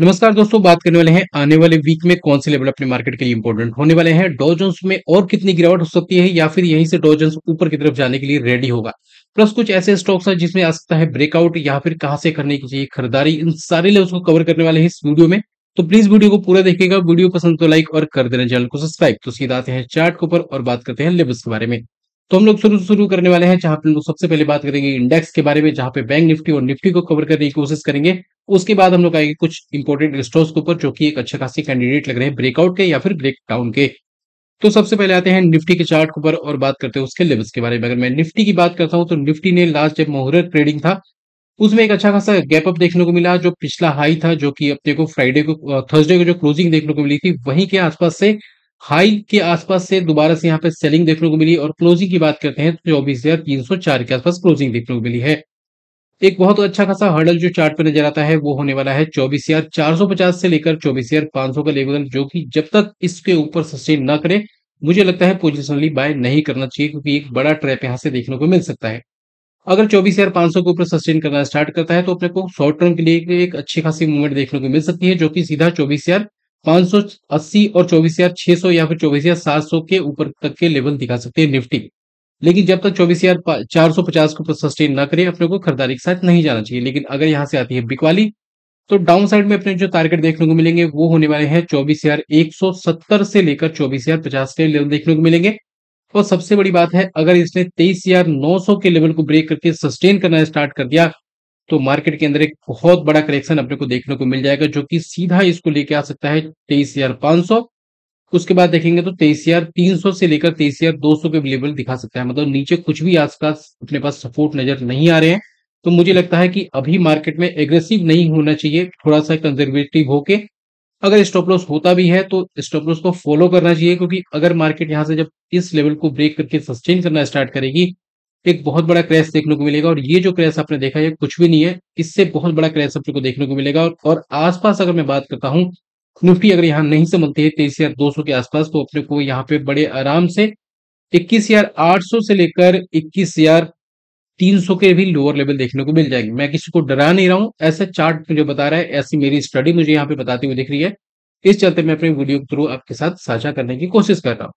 नमस्कार दोस्तों, बात करने वाले हैं आने वाले वीक में कौन से लेवल अपने मार्केट के लिए इंपॉर्टेंट होने वाले हैं। डॉ जोन्स में और कितनी गिरावट हो सकती है या फिर यहीं से डॉ जोन्स ऊपर की तरफ जाने के लिए रेडी होगा। प्लस कुछ ऐसे स्टॉक्स हैं जिसमें आ सकता है ब्रेकआउट या फिर कहां से करने की चाहिए खरीदारी। इन सारे लेवल्स को कवर करने वाले हैं इस वीडियो में। तो प्लीज वीडियो को पूरा देखिएगा। वीडियो पसंद तो लाइक और कर देना, चैनल को सब्सक्राइब। तो सीधा आते हैं चार्ट के ऊपर और बात करते हैं लेवल्स के बारे में। तो हम लोग शुरू करने वाले हैं, जहां पे हम लोग सबसे पहले बात करेंगे इंडेक्स के बारे में, जहां पे बैंक निफ्टी और निफ्टी को कवर करने की कोशिश करेंगे। उसके बाद हम लोग आएंगे कुछ इंपॉर्टेंट स्टॉक्स के ऊपर जो कि एक अच्छे खासे कैंडिडेट लग रहे हैं ब्रेकआउट के या फिर ब्रेकडाउन के। तो सबसे पहले आते हैं निफ्टी के चार्ट के ऊपर और बात करते हैं उसके लेवल्स के बारे में। अगर मैं निफ्टी की बात करता हूं तो निफ्टी ने लास्ट जब मुहूर्त ट्रेडिंग था उसमें एक अच्छा खासा गैप अप देखने को मिला। जो पिछला हाई था, जो कि अपने को फ्राइडे को थर्सडे को जो क्लोजिंग देखने को मिली थी, वहीं के आसपास से हाई के आसपास से दोबारा से यहाँ पे सेलिंग देखने को मिली। और क्लोजिंग की बात करते हैं तो 24,304 के आसपास क्लोजिंग देखने को मिली है। एक बहुत अच्छा खासा हर्डल जो चार्ट पे नजर आता है वो होने वाला है 24,450 से लेकर 24,500 का लेवल, जो कि जब तक इसके ऊपर सस्टेन ना करे मुझे लगता है पोजिशनली बाय नहीं करना चाहिए, क्योंकि एक बड़ा ट्रैप यहां से देखने को मिल सकता है। अगर 24,500 के ऊपर सस्टेन करना स्टार्ट करता है तो अपने को शॉर्ट टर्म के लिए एक अच्छी खासी मूवमेंट देखने को मिल सकती है, जो कि सीधा 24,580 और 24,600 या फिर 24,700 के ऊपर तक के लेवल दिखा सकते हैं निफ्टी। लेकिन जब तक 24,450 के ऊपर सस्टेन ना करे अपने को खरीदारी के साथ नहीं जाना चाहिए। लेकिन अगर यहां से आती है बिकवाली तो डाउन साइड में अपने जो टारगेट देखने को मिलेंगे वो होने वाले हैं 24,170 से लेकर 24,050 के लेवल देखने को मिलेंगे। और सबसे बड़ी बात है, अगर इसने 23,900 के लेवल को ब्रेक करके सस्टेन करना स्टार्ट कर दिया तो मार्केट के अंदर एक बहुत बड़ा करेक्शन अपने को देखने को मिल जाएगा, जो कि सीधा इसको लेके आ सकता है 23,500। उसके बाद देखेंगे तो 23,300 से लेकर 23,200 के लेवल दिखा सकता है। मतलब नीचे कुछ भी आसपास अपने पास सपोर्ट नजर नहीं आ रहे हैं। तो मुझे लगता है कि अभी मार्केट में एग्रेसिव नहीं होना चाहिए, थोड़ा सा कंजर्वेटिव होके अगर स्टॉप लॉस होता भी है तो स्टॉप लॉस को फॉलो करना चाहिए। क्योंकि अगर मार्केट यहां से जब इस लेवल को ब्रेक करके सस्टेन करना स्टार्ट करेगी, एक बहुत बड़ा क्रैश देखने को मिलेगा। और ये जो क्रैश आपने देखा है कुछ भी नहीं है, इससे बहुत बड़ा क्रैश अपने को देखने को मिलेगा। और आसपास अगर मैं बात करता हूं, निफ्टी अगर यहाँ नहीं समझती है 23,200 के आसपास, तो अपने को यहाँ पे बड़े आराम से 21,800 से लेकर 21,300 के भी लोअर लेवल देखने को मिल जाएंगे। मैं किसी को डरा नहीं रहा हूं, ऐसा चार्ट मुझे बता रहा है, ऐसी मेरी स्टडी मुझे यहाँ पे बताती हुई दिख रही है। इस चलते मैं अपने वीडियो के थ्रू आपके साथ साझा करने की कोशिश कर रहा हूँ।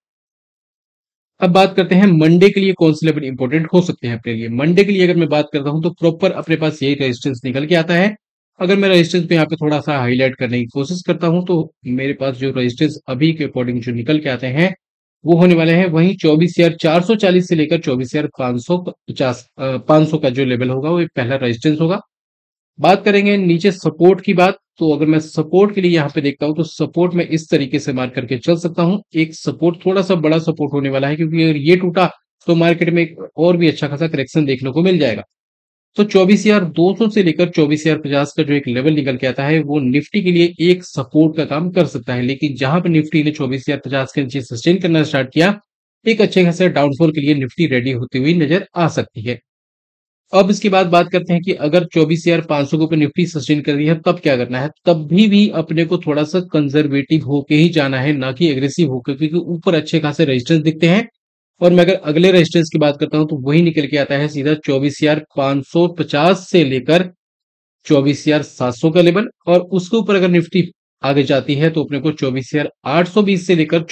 अब बात करते हैं मंडे के लिए कौन से लेवल इंपॉर्टेंट हो सकते हैं अपने लिए। मंडे के लिए अगर मैं बात करता हूं तो प्रॉपर अपने पास यही रेजिस्टेंस निकल के आता है। अगर मैं रेजिस्टेंस पे यहाँ पे थोड़ा सा हाईलाइट करने की कोशिश करता हूं तो मेरे पास जो रेजिस्टेंस अभी के अकॉर्डिंग जो निकल के आते हैं वो होने वाले हैं वही 24,440 से लेकर 24,550 500 का जो लेवल होगा वो एक पहला रेजिस्टेंस होगा। बात करेंगे नीचे सपोर्ट की बात, तो अगर मैं सपोर्ट के लिए यहाँ पे देखता हूँ तो सपोर्ट में इस तरीके से मार्क करके चल सकता हूँ। एक सपोर्ट थोड़ा सा बड़ा सपोर्ट होने वाला है, क्योंकि अगर ये टूटा तो मार्केट में एक और भी अच्छा खासा करेक्शन देखने को मिल जाएगा। तो 24,200 से लेकर 24,050 का जो एक लेवल निकल के आता है वो निफ्टी के लिए एक सपोर्ट का काम कर सकता है। लेकिन जहां पर निफ्टी ने 24,050 के नीचे सस्टेन करना स्टार्ट किया, एक अच्छे खासे डाउनफॉल के लिए निफ्टी रेडी होती हुई नजर आ सकती है। अब इसके बाद बात करते हैं कि अगर 24,500 के ऊपर निफ्टी सस्टेन कर रही है तब क्या करना है। तब भी अपने को थोड़ा सा कंजर्वेटिव होके ही जाना है, ना कि एग्रेसिव होकर, क्योंकि ऊपर अच्छे खासे रेजिस्टेंस दिखते हैं। और मैं अगर अगले रेजिस्टेंस की बात करता हूं तो वही निकल के आता है सीधा 24,550 से लेकर 24,700 का लेवल। और उसके ऊपर अगर निफ्टी आगे जाती है तो अपने को 24,820 से लेकर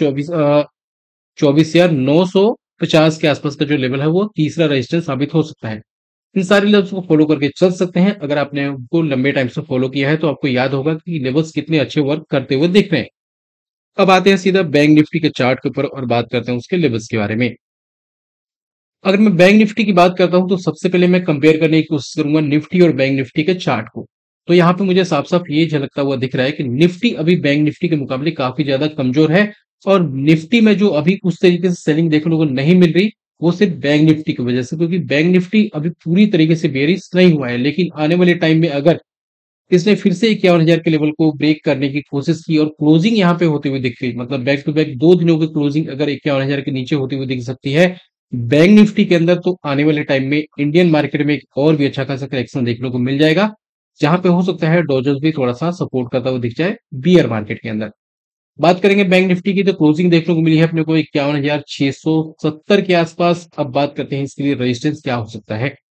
24,950 के आसपास का जो लेवल है वो तीसरा रेजिस्टेंस साबित हो सकता है। इन सारे लेवल्स को फॉलो करके चल सकते हैं। अगर आपने उनको लंबे टाइम से फॉलो किया है तो आपको याद होगा कि लेवल्स कितने अच्छे वर्क करते हुए दिख रहे हैं। अब आते हैं सीधा बैंक निफ्टी के चार्ट के ऊपर और बात करते हैं उसके लेवल्स के बारे में। अगर मैं बैंक निफ्टी की बात करता हूं तो सबसे पहले मैं कंपेयर करने की कोशिश करूंगा निफ्टी और बैंक निफ्टी के चार्ट को। तो यहाँ पे मुझे साफ साफ ये झलकता हुआ दिख रहा है कि निफ्टी अभी बैंक निफ्टी के मुकाबले काफी ज्यादा कमजोर है। और निफ्टी में जो अभी उस तरीके से सेलिंग देखने को नहीं मिल रही वो सिर्फ बैंक निफ्टी की वजह से, क्योंकि बैंक निफ्टी अभी पूरी तरीके से बेरिश नहीं हुआ है। लेकिन आने वाले टाइम में अगर इसने फिर से 51,000 के लेवल को ब्रेक करने की कोशिश की और क्लोजिंग यहाँ पे होती हुई दिख रही, मतलब बैक टू बैक 2 दिनों की क्लोजिंग अगर 51,000 के नीचे होती हुई दिख सकती है बैंक निफ्टी के अंदर, तो आने वाले टाइम में इंडियन मार्केट में एक और भी अच्छा खासा करेक्शन देखने को मिल जाएगा, जहां पे हो सकता है डॉजर्स भी थोड़ा सा सपोर्ट करता हुआ दिख जाए बियर मार्केट के अंदर। बात करेंगे बैंक निफ्टी की तो क्लोजिंग देखने को मिली है अपने को 51,670 के आसपास। अब बात करते हैं इसके लिए रेजिस्टेंस क्या हो सकता है।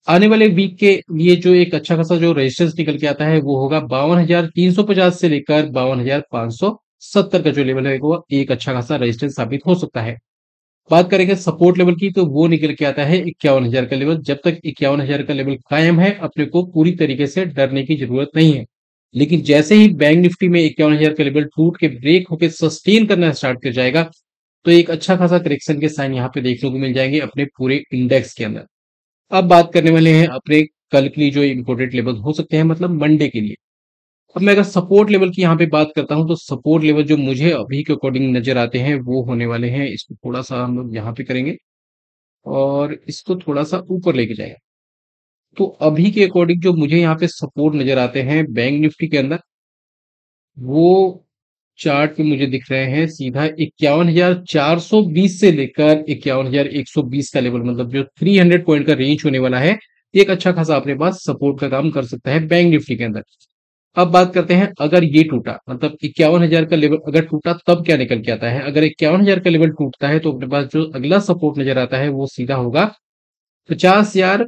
आने वाले वीक के लिए जो एक अच्छा खासा जो रेजिस्टेंस निकल के आता है वो होगा 52,350 से लेकर 52,570 का जो लेवल है वो एक अच्छा खासा रेजिस्टेंस साबित हो सकता है। बात करेंगे सपोर्ट लेवल की तो वो निकल के आता है 51,000 का लेवल। जब तक 51,000 का लेवल कायम है अपने को पूरी तरीके से डरने की जरूरत नहीं है। लेकिन जैसे ही बैंक निफ्टी में 51,000 का लेवल टूट के ब्रेक होकर सस्टेन करना स्टार्ट कर जाएगा तो एक अच्छा खासा करेक्शन के साइन यहाँ पे देखने को मिल जाएंगे अपने पूरे इंडेक्स के अंदर। अब बात करने वाले हैं अपने कल के लिए जो इम्पोर्टेंट लेवल हो सकते हैं मतलब मंडे के लिए। अब मैं अगर सपोर्ट लेवल की यहाँ पे बात करता हूं तो सपोर्ट लेवल जो मुझे अभी के अकॉर्डिंग नजर आते हैं वो होने वाले हैं, इसको थोड़ा सा हम लोग यहाँ पे करेंगे और इसको थोड़ा सा ऊपर लेके जाएंगे। तो अभी के अकॉर्डिंग जो मुझे यहाँ पे सपोर्ट नजर आते हैं बैंक निफ्टी के अंदर वो चार्ट पे मुझे दिख रहे हैं सीधा 51,420 से लेकर 51,120 का लेवल, मतलब जो 300 पॉइंट का रेंज होने वाला है एक अच्छा खासा अपने पास सपोर्ट का काम कर सकता है बैंक निफ्टी के अंदर। अब बात करते हैं अगर ये टूटा मतलब 51,000 का लेवल अगर टूटा तब क्या निकल के आता है। अगर 51,000 का लेवल टूटता है तो अपने पास जो अगला सपोर्ट नजर आता है वो सीधा होगा 50,000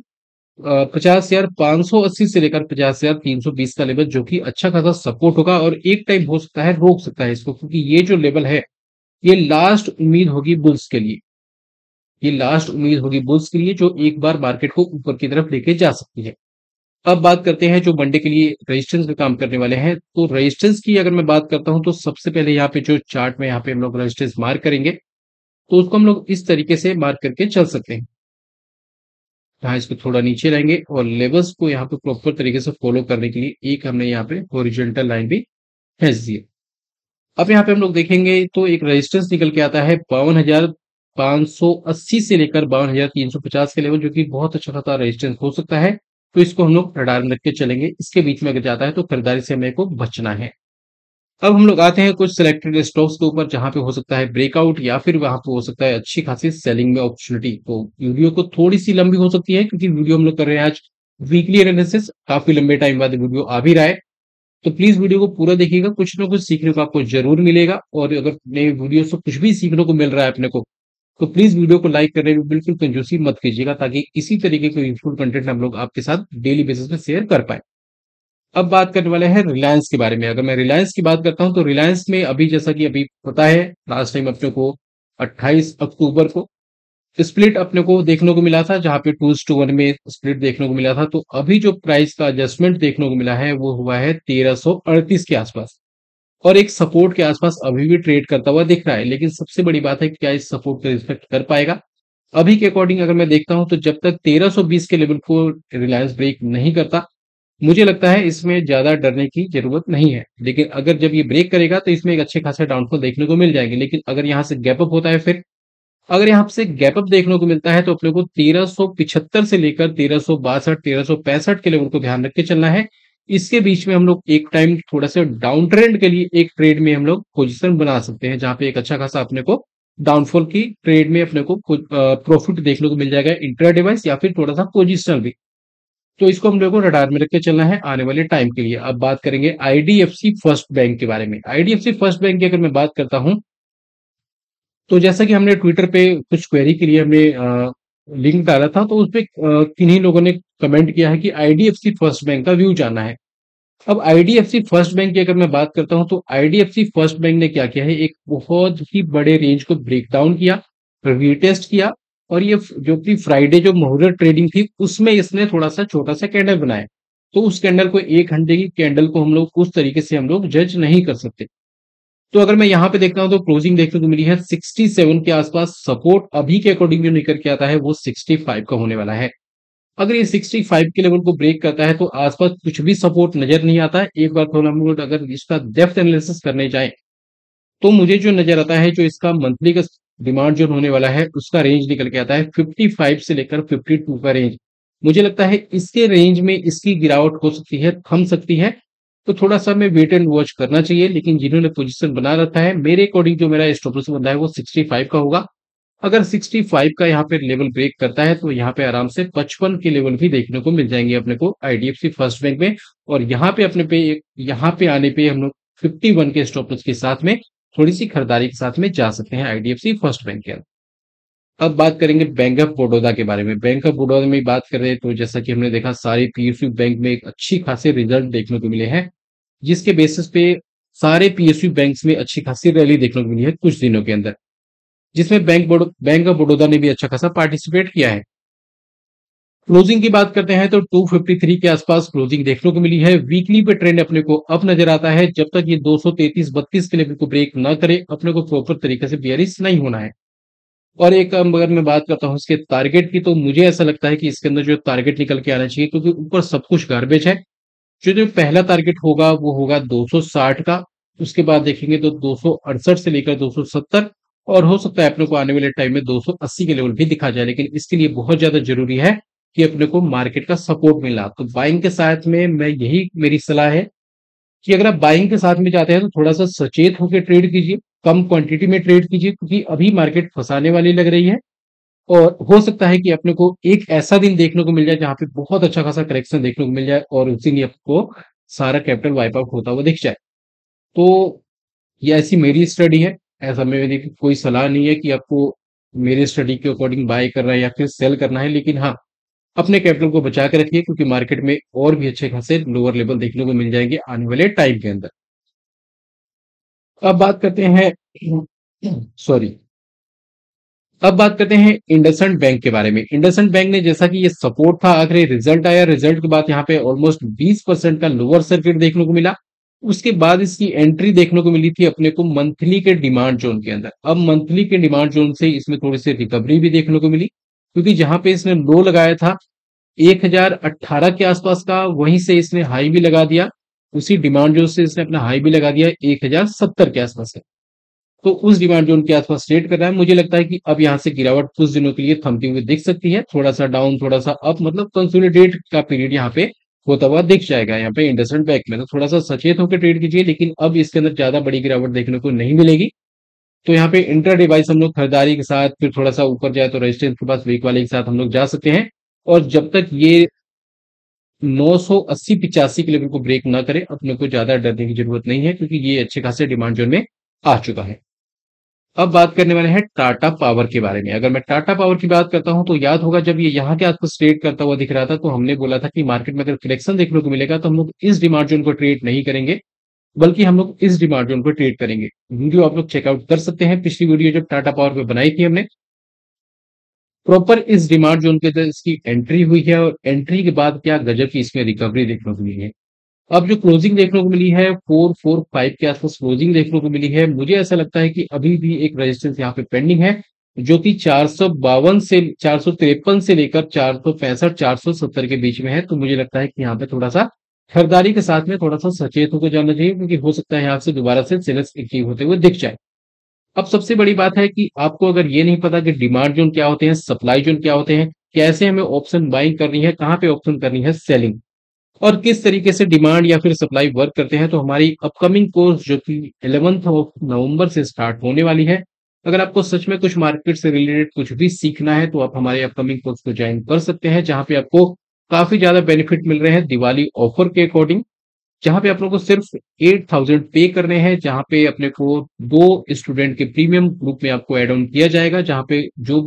50,580 से लेकर 50,320 का लेवल, जो कि अच्छा खासा सपोर्ट होगा और एक टाइम हो सकता है रोक सकता है इसको, क्योंकि ये जो लेवल है ये लास्ट उम्मीद होगी बुल्स के लिए। ये लास्ट उम्मीद होगी बुल्स के लिए जो एक बार मार्केट को ऊपर की तरफ लेके जा सकती है। अब बात करते हैं जो मंडे के लिए रेजिस्टेंस का काम करने वाले हैं। तो रेजिस्टेंस की अगर मैं बात करता हूं तो सबसे पहले यहाँ पे जो चार्ट में यहाँ पे हम लोग रेजिस्टेंस मार्क करेंगे तो उसको हम लोग इस तरीके से मार्क करके चल सकते हैं। यहाँ इसको थोड़ा नीचे लाएंगे और लेवल्स को यहाँ पे प्रॉपर तरीके से फॉलो करने के लिए एक हमने यहाँ पे हॉरिजॉन्टल लाइन भी खींच दी है। अब यहाँ पे हम लोग देखेंगे तो एक रेजिस्टेंस निकल के आता है 52,580 से लेकर 52,350 के लेवल, जो कि बहुत अच्छा खासा रेजिस्टेंस हो सकता है। तो इसको हम लोग रडार में रख के चलेंगे, इसके बीच में अगर जाता है तो खरीदारी से हमें को बचना है। अब हम लोग आते हैं कुछ सिलेक्टेड स्टॉक्स के ऊपर जहां पे हो सकता है ब्रेकआउट या फिर वहां पे हो सकता है अच्छी खासी सेलिंग में अपॉर्चुनिटी। तो वीडियो को थोड़ी सी लंबी हो सकती है क्योंकि वीडियो हम लोग कर रहे हैं आज वीकली एनालिसिस, काफी लंबे टाइम बाद वीडियो आ भी रहा है। तो प्लीज वीडियो को पूरा देखिएगा, कुछ ना कुछ सीखने को आपको जरूर मिलेगा। और अगर नए वीडियो से कुछ भी सीखने को मिल रहा है अपने को तो प्लीज वीडियो को लाइक करने में बिल्कुल कंजूसी मत कीजिएगा, ताकि इसी तरीके के यूजफुल कंटेंट हम लोग आपके साथ डेली बेसिस पे शेयर कर पाए। अब बात करने वाले हैं रिलायंस के बारे में। अगर मैं रिलायंस की बात करता हूं तो रिलायंस में अभी जैसा कि अभी पता है लास्ट टाइम अपने को 28 अक्टूबर को स्प्लिट अपने को देखने को मिला था, जहां पे 2:1 में स्प्लिट देखने को मिला था। तो अभी जो प्राइस का एडजस्टमेंट देखने को मिला है वो हुआ है 1338 के आसपास और एक सपोर्ट के आसपास अभी भी ट्रेड करता हुआ दिख रहा है। लेकिन सबसे बड़ी बात है कि क्या इस सपोर्ट का रिस्पेक्ट कर पाएगा। अभी के अकॉर्डिंग अगर मैं देखता हूं तो जब तक 1320 के लेवल को रिलायंस ब्रेक नहीं करता मुझे लगता है इसमें ज्यादा डरने की जरूरत नहीं है। लेकिन अगर जब ये ब्रेक करेगा तो इसमें एक अच्छे खासे डाउनफॉल देखने को मिल जाएंगे। लेकिन अगर यहाँ से गैप अप होता है फिर अगर यहाँ से गैप अप देखने को मिलता है तो अपने को 1375 से लेकर 1362 1365 के लेवल को ध्यान रख के चलना है। इसके बीच में हम लोग एक टाइम थोड़ा सा डाउन ट्रेंड के लिए एक ट्रेड में हम लोग पोजीशन बना सकते हैं, जहां पे एक अच्छा खासा अपने को डाउनफॉल की ट्रेड में अपने को प्रॉफिट देखने को मिल जाएगा इंट्राडे वाइज या फिर थोड़ा सा पोजिशनल भी। तो इसको हम लोग को रडार में रख के चलना है आने वाले टाइम के लिए। अब बात करेंगे आईडीएफसी फर्स्ट बैंक के बारे में। आईडीएफसी फर्स्ट बैंक की अगर मैं बात करता हूं तो जैसा कि हमने ट्विटर पे कुछ क्वेरी के लिए हमने लिंक डाला था तो उसपे किन्हीं लोगों ने कमेंट किया है कि आईडीएफसी फर्स्ट बैंक का व्यू जानना है। अब आईडीएफसी फर्स्ट बैंक की अगर मैं बात करता हूं तो आईडीएफसी फर्स्ट बैंक ने क्या किया है, एक बहुत ही बड़े रेंज को ब्रेक डाउन किया, रीटेस्ट किया और ये जो कि फ्राइडे जो मुहूर्त ट्रेडिंग थी उसमें इसने थोड़ा सा छोटा सा कैंडल बनाया। तो उस कैंडल को एक घंटे की कैंडल को हम लोग उस तरीके से हम लोग जज नहीं कर सकते। तो अगर मैं यहाँ पे देखता हूं तो क्लोजिंग देखने को मिली है 67 के आसपास। सपोर्ट अभी के अकॉर्डिंग जो निकल के आता है वो 65 का होने वाला है। अगर ये 65 के लेवल को ब्रेक करता है तो आसपास कुछ भी सपोर्ट नजर नहीं आता है। एक बार थोड़ा हम लोग अगर इसका डेप्थ एनालिसिस करने जाए तो मुझे जो नजर आता है जो इसका मंथली का डिमांड जो होने वाला है उसका रेंज निकल के आता है 55 से लेकर 52 का रेंज। मुझे लगता है इसके रेंज में इसकी गिरावट हो सकती है, थम सकती है। तो थोड़ा सा हमें वेट एंड वॉच करना चाहिए। लेकिन जिन्होंने पोजीशन बना रखा है मेरे अकॉर्डिंग जो मेरा स्टॉप लॉस बंदा है वो 65 का होगा। अगर 65 का यहाँ पे लेवल ब्रेक करता है तो यहाँ पे आराम से 55 के लेवल भी देखने को मिल जाएंगे अपने को आईडीएफसी फर्स्ट बैंक में। और यहाँ पे अपने पे यहाँ पे आने पे हम लोग 51 के स्टॉप लॉस के साथ में थोड़ी सी खरीदारी के साथ में जा सकते हैं आईडीएफसी फर्स्ट बैंक के अंदर। अब बात करेंगे बैंक ऑफ बड़ौदा के बारे में। बैंक ऑफ बड़ौदा में बात करें तो जैसा कि हमने देखा सारे पीएसयू बैंक में एक अच्छी खासी रिजल्ट देखने को मिले हैं, जिसके बेसिस पे सारे पीएसयू बैंक्स में अच्छी खासी रैली देखने को मिली है कुछ दिनों के अंदर, जिसमें बैंक ऑफ बड़ौदा ने भी अच्छा खासा पार्टिसिपेट किया है। क्लोजिंग की बात करते हैं तो 253 के आसपास क्लोजिंग देखने को मिली है। वीकली पे ट्रेंड अपने को अप नजर आता है। जब तक ये 233-32 के लेवल को ब्रेक ना करे, अपने को प्रॉपर तरीके से बियरिश नहीं होना है। और एक अगर मैं बात करता हूँ इसके टारगेट की, तो मुझे ऐसा लगता है कि इसके अंदर जो टारगेट निकल के आना चाहिए, क्योंकि ऊपर सब कुछ गार्बेज है। जो पहला टारगेट होगा वो होगा 260 का। उसके बाद देखेंगे तो 268 से लेकर 270, और हो सकता है अपने को आने वाले टाइम में 280 के लेवल भी दिखा जाए, लेकिन इसके लिए बहुत ज्यादा जरूरी है कि अपने को मार्केट का सपोर्ट मिला। तो बाइंग के साथ में मैं यही मेरी सलाह है कि अगर आप बाइंग के साथ में जाते हैं तो थोड़ा सा सचेत होकर ट्रेड कीजिए, कम क्वांटिटी में ट्रेड कीजिए, क्योंकि अभी मार्केट फंसाने वाली लग रही है। और हो सकता है कि अपने को एक ऐसा दिन देखने को मिल जाए जहां पे बहुत अच्छा खासा करेक्शन देखने को मिल जाए और उसी दिन आपको सारा कैपिटल वाइप आउट होता हुआ दिख जाए। तो ये ऐसी मेरी स्टडी है। ऐसा मेरी कोई सलाह नहीं है कि आपको मेरी स्टडी के अकॉर्डिंग बाय करना है या फिर सेल करना है, लेकिन हाँ, अपने कैपिटल को बचा के रखिए, क्योंकि मार्केट में और भी अच्छे खासे लोअर लेवल देखने को मिल जाएंगे आने वाले टाइम के अंदर। अब बात करते हैं सॉरी अब बात करते हैं इंडसइंड बैंक के बारे में। इंडसइंड बैंक ने जैसा कि ये सपोर्ट था, आखिरी रिजल्ट आया, रिजल्ट के बाद यहाँ पे ऑलमोस्ट 20% का लोअर सर्किट देखने को मिला। उसके बाद इसकी एंट्री देखने को मिली थी अपने को मंथली के डिमांड जोन के अंदर। अब मंथली के डिमांड जोन से इसमें थोड़ी सी रिकवरी भी देखने को मिली, क्योंकि जहां पे इसने लो लगाया था 1018 के आसपास का, वहीं से इसने हाई भी लगा दिया। उसी डिमांड जोन से इसने अपना हाई भी लगा दिया 1070 के आसपास है। तो उस डिमांड जोन के आसपास ट्रेड कर रहा है। मुझे लगता है कि अब यहाँ से गिरावट कुछ दिनों के लिए थमती हुई दिख सकती है, थोड़ा सा डाउन थोड़ा सा अप, मतलब कंसोलिडेट का पीरियड यहाँ पे होता हुआ दिख जाएगा। यहाँ पे इंडसइंड बैंक में तो थोड़ा सा सचेत होकर ट्रेड कीजिए, लेकिन अब इसके अंदर ज्यादा बड़ी गिरावट देखने को नहीं मिलेगी। तो यहाँ पे इंटर डिवाइस हम लोग खरीदारी के साथ, फिर थोड़ा सा ऊपर जाए तो रेजिस्टेंस के पास वीक वाले के साथ हम लोग जा सकते हैं। और जब तक ये 980-85 के लेवल को ब्रेक ना करे, अपने को ज्यादा डरने की जरूरत नहीं है, क्योंकि ये अच्छे खासे डिमांड जोन में आ चुका है। अब बात करने वाले हैं टाटा पावर के बारे में। अगर मैं टाटा पावर की बात करता हूं तो याद होगा जब ये यहाँ के आसपास ट्रेड करता हुआ दिख रहा था, तो हमने बोला था कि मार्केट में अगर करेक्शन देखने को मिलेगा तो हम लोग इस डिमांड जोन को ट्रेड नहीं करेंगे, बल्कि हम लोग इस डिमांड जोन को ट्रेड करेंगे। वीडियो आप लोग चेकआउट कर सकते हैं, पिछली वीडियो जब टाटा पावर पे बनाई थी हमने, प्रॉपर इस डिमांड जोन के अंदर इसकी एंट्री हुई है, और एंट्री के बाद क्या गजब की इसमें रिकवरी देखने को मिली है। अब जो क्लोजिंग देखने को मिली है 445 के आसपास क्लोजिंग देखने को मिली है। मुझे ऐसा लगता है कि अभी भी एक रेजिस्टेंस यहाँ पे पेंडिंग है, जो कि 452 से 453 से लेकर 465 470 के बीच में है। तो मुझे लगता है कि यहाँ पे थोड़ा सा खरीदारी के साथ में थोड़ा सा सचेत होकर जाना चाहिए, क्योंकि हो सकता है यहाँ से दोबारा से सेल्स एक्टिव होते हुए दिख जाए। अब सबसे बड़ी बात है कि आपको अगर ये नहीं पता कि डिमांड जोन क्या होते हैं, सप्लाई जोन क्या होते हैं, कैसे हमें ऑप्शन बाइंग करनी है, कहाँ पे ऑप्शन करनी है सेलिंग, और किस तरीके से डिमांड या फिर सप्लाई वर्क करते हैं, तो हमारी अपकमिंग कोर्स जो कि 11 ऑफ नवंबर से स्टार्ट होने वाली है। अगर आपको सच में कुछ मार्केट से रिलेटेड कुछ भी सीखना है, तो आप हमारे अपकमिंग कोर्स को ज्वाइन कर सकते हैं, जहां पे आपको काफी ज्यादा बेनिफिट मिल रहे हैं दिवाली ऑफर के अकॉर्डिंग। जहां पे आप लोगों को सिर्फ 8000 पे करने हैं, जहां पे अपने को 2 स्टूडेंट के प्रीमियम ग्रुप में आपको एड ऑन किया जाएगा, जहां पे